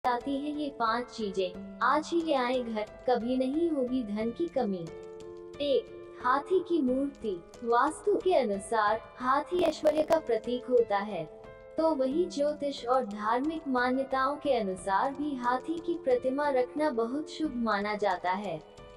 आती है ये 5 चीजें, आज ही ले आए घर, कभी नहीं होगी धन की कमी। 1. हाथी की मूर्ति। वास्तु के अनुसार हाथी ऐश्वर्य का प्रतीक होता है, तो वही ज्योतिष और धार्मिक मान्यताओं के अनुसार भी हाथी की प्रतिमा रखना बहुत शुभ माना जाता है।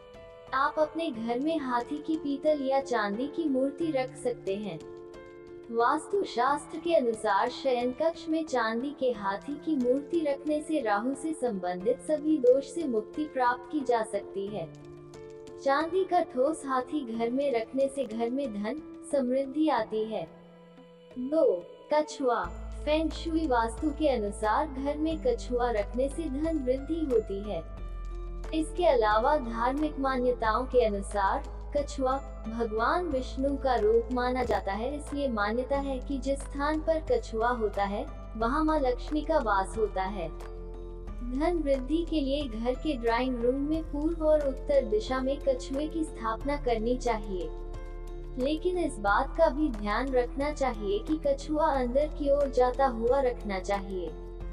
आप अपने घर में हाथी की पीतल या चांदी की मूर्ति रख सकते हैं। वास्तु शास्त्र के अनुसार शयन कक्ष में चांदी के हाथी की मूर्ति रखने से राहु से संबंधित सभी दोष से मुक्ति प्राप्त की जा सकती है। चांदी का ठोस हाथी घर में रखने से घर में धन समृद्धि आती है। 2. कछुआ। फेंग शुई वास्तु के अनुसार घर में कछुआ रखने से धन वृद्धि होती है। इसके अलावा धार्मिक मान्यताओं के अनुसार कछुआ भगवान विष्णु का रूप माना जाता है, इसलिए मान्यता है कि जिस स्थान पर कछुआ होता है वहां मां लक्ष्मी का वास होता है। धन वृद्धि के लिए घर के ड्राइंग रूम में पूर्व और उत्तर दिशा में कछुए की स्थापना करनी चाहिए, लेकिन इस बात का भी ध्यान रखना चाहिए कि कछुआ अंदर की ओर जाता हुआ रखना चाहिए।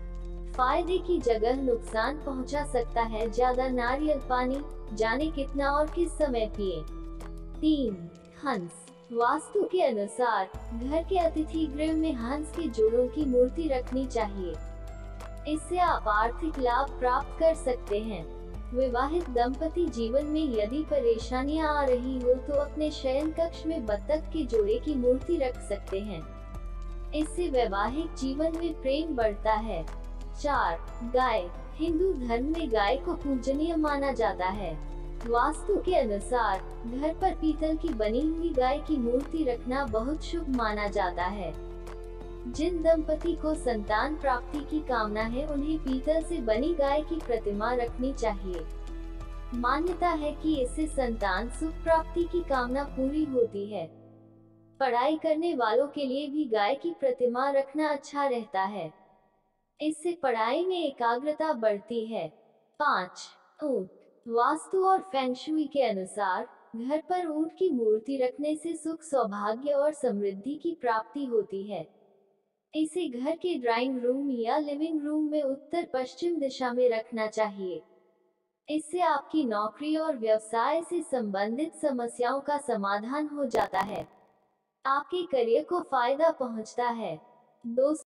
फायदे की जगह नुकसान पहुंचा सकता है। ज्यादा नारियल पानी, जाने कितना और किस समय पिए। 3. हंस। वास्तु के अनुसार घर के अतिथि गृह में हंस के जोड़ों की मूर्ति रखनी चाहिए, इससे आप आर्थिक लाभ प्राप्त कर सकते हैं। विवाहित दंपति जीवन में यदि परेशानियां आ रही हो तो अपने शयन कक्ष में बत्तख के जोड़े की मूर्ति रख सकते हैं, इससे वैवाहिक जीवन में प्रेम बढ़ता है। 4. गाय। हिंदू धर्म में गाय को पूजनीय माना जाता है। वास्तु के अनुसार घर पर पीतल की बनी हुई गाय की मूर्ति रखना बहुत शुभ माना जाता है। जिन दंपति को संतान प्राप्ति की कामना है उन्हें पीतल से बनी गाय की प्रतिमा रखनी चाहिए। मान्यता है कि इससे संतान सुख प्राप्ति की कामना पूरी होती है। पढ़ाई करने वालों के लिए भी गाय की प्रतिमा रखना अच्छा रहता है, इससे पढ़ाई में एकाग्रता बढ़ती है। 5. ऊंट। वास्तु और फेंग शुई के अनुसार घर पर ऊंट की मूर्ति रखने से सुख सौभाग्य और समृद्धि की प्राप्ति होती है। इसे घर के ड्राइंग रूम या लिविंग रूम में उत्तर पश्चिम दिशा में रखना चाहिए। इससे आपकी नौकरी और व्यवसाय से संबंधित समस्याओं का समाधान हो जाता है। आपके करियर को फायदा पहुंचता है। दोस्तों